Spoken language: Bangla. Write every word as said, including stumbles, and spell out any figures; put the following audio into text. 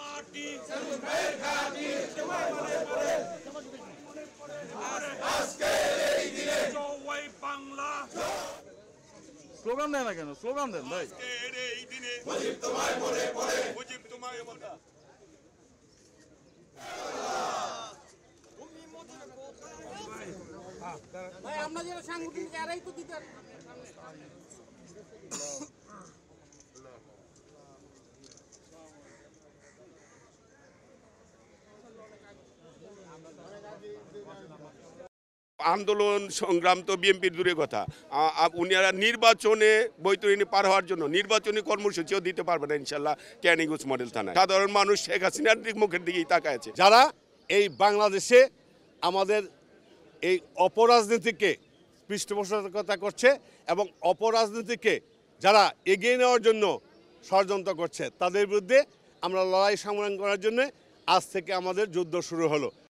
মাটি জয় বাংলা। স্লোগান দেয় না কেন? স্লোগান দেন ভাই। এই দিনে মুজিব তোমায় মনে পড়ে, মুজিব তোমায় মনে ভাই আমরা যারা সাংগঠনিক এরাই তো দিতে আন্দোলন সংগ্রাম তো বিএনপির দূরে কথা, উনারা নির্বাচনে বৈতরণী পার হওয়ার জন্য নির্বাচনী কর্মসূচিও দিতে পারবে না ইনশাল্লাহ ক্যানিগঞ্জ মডেল থানায়। সাধারণ মানুষ শেখ হাসিনার মুখের দিকেই তাকায় আছে। যারা এই বাংলাদেশে আমাদের এই অপরাজনীতিকে পৃষ্ঠপোষকতা করছে এবং অপরাজনীতিকে যারা এগিয়ে নেওয়ার জন্য ষড়যন্ত্র করছে, তাদের বিরুদ্ধে আমরা লড়াই সংগ্রাম করার জন্য আজ থেকে আমাদের যুদ্ধ শুরু হলো।